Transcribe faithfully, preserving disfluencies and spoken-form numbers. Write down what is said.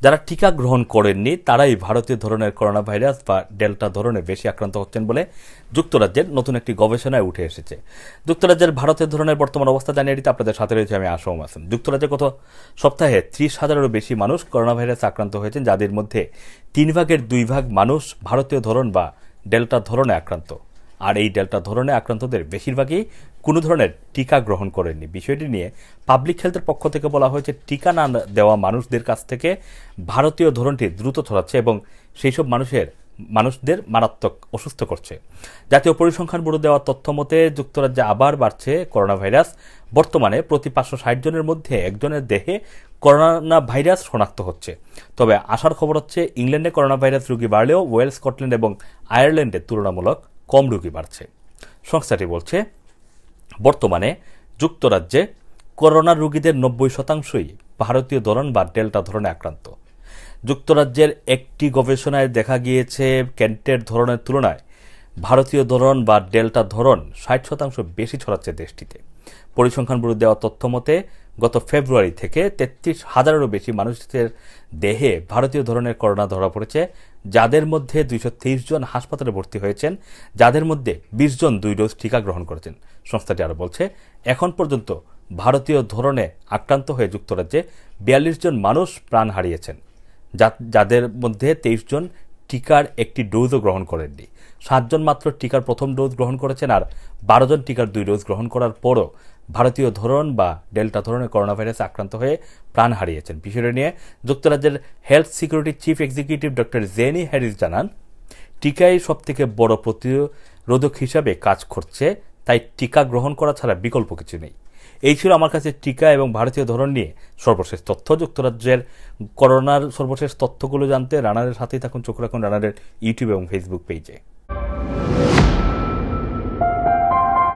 যারা টিকা গ্রহণ করেননি তারাই ভারতীয় ধরনের করোনা ভাইরাস বা ডেল্টা ধরনের বেশি আক্রান্ত হচ্ছেন বলে যুক্তরাজ্যের নতুন একটি গবেষণায় উঠে এসেছে। যুক্তরাজ্যের ভারতের ধরনের বর্তমান অবস্থা জানিয়ে দিতে আপনাদের সাথে রয়েছে আমি এস এম মাসুম। যুক্তরাজ্যে গত সপ্তাহে ত্রিশ হাজারেরও বেশি মানুষ করোনা ভাইরাসে আক্রান্ত হয়েছেন, যাদের মধ্যে তিন ভাগের দুই ভাগ মানুষ ভারতীয় ধরন বা ডেল্টা ধরনে আক্রান্ত। আর এই ডেল্টা ধরনে আক্রান্তদের বেশিরভাগই কোনো ধরনের টিকা গ্রহণ করেননি। বিষয়টি নিয়ে পাবলিক হেলথের পক্ষ থেকে বলা হয়েছে, টিকা না দেওয়া মানুষদের কাছ থেকে ভারতীয় ধরনটি দ্রুত ছড়াচ্ছে এবং সেই সব মানুষের মানুষদের মারাত্মক অসুস্থ করছে। জাতীয় পরিসংখ্যান ব্যুরো দেওয়া তথ্য মতে যুক্তরাজ্যে আবার বাড়ছে করোনা ভাইরাস। বর্তমানে প্রতি পাঁচশো ষাট জনের মধ্যে একজনের দেহে করোনা ভাইরাস শনাক্ত হচ্ছে। তবে আশার খবর হচ্ছে, ইংল্যান্ডে করোনা ভাইরাস রোগী বাড়লেও ওয়েলস, স্কটল্যান্ড এবং আয়ারল্যান্ডে তুলনামূলক কম রোগী বাড়ছে। সংস্থাটি বলছে, বর্তমানে যুক্তরাজ্যে করোনা রোগীদের নব্বই শতাংশই ভারতীয় ধরন বা ডেল্টা ধরনে আক্রান্ত। যুক্তরাজ্যের একটি গবেষণায় দেখা গিয়েছে, কেন্টের ধরনের তুলনায় ভারতীয় ধরন বা ডেল্টা ধরন ষাট শতাংশ বেশি ছড়াচ্ছে দেশটিতে। পরিসংখ্যান ব্যুরো দেওয়া তথ্য মতে গত ফেব্রুয়ারি থেকে তেত্রিশ হাজারেরও বেশি মানুষের দেহে ভারতীয় ধরনের করোনা ধরা পড়েছে, যাদের মধ্যে দুইশো তেইশ জন হাসপাতালে ভর্তি হয়েছেন, যাদের মধ্যে বিশ জন দুই ডোজ টিকা গ্রহণ করেছেন। সংস্থাটি আরও বলছে, এখন পর্যন্ত ভারতীয় ধরনে আক্রান্ত হয়ে যুক্তরাজ্যে বিয়াল্লিশ জন মানুষ প্রাণ হারিয়েছেন, যাদের মধ্যে তেইশ জন টিকার একটি ডোজও গ্রহণ করেননি। সাতজন মাত্র টিকার প্রথম ডোজ গ্রহণ করেছেন, আর বারো জন টিকার দুই ডোজ গ্রহণ করার পরও ভারতীয় ধরন বা ডেল্টা ধরনের করোনা ভাইরাসে আক্রান্ত হয়ে প্রাণ হারিয়েছেন। বিষয়টি নিয়ে যুক্তরাজ্যের health security chief executive doctor Jenny Harris জানান, টিকাই সব থেকে বড় প্রতিরোধক হিসাবে কাজ করছে, তাই টিকা গ্রহণ করা ছাড়া বিকল্প কিছু নেই। এই ছিল আমার কাছে টিকা এবং ভারতীয় ধরন নিয়ে সর্বশেষ তথ্য। যুক্তরাজ্যের করোনার সর্বশেষ তথ্যগুলো জানতে রানারের সাথেই থাকুন, চোখ রাখুন রানারের ইউটিউব এবং ফেসবুক পেজে।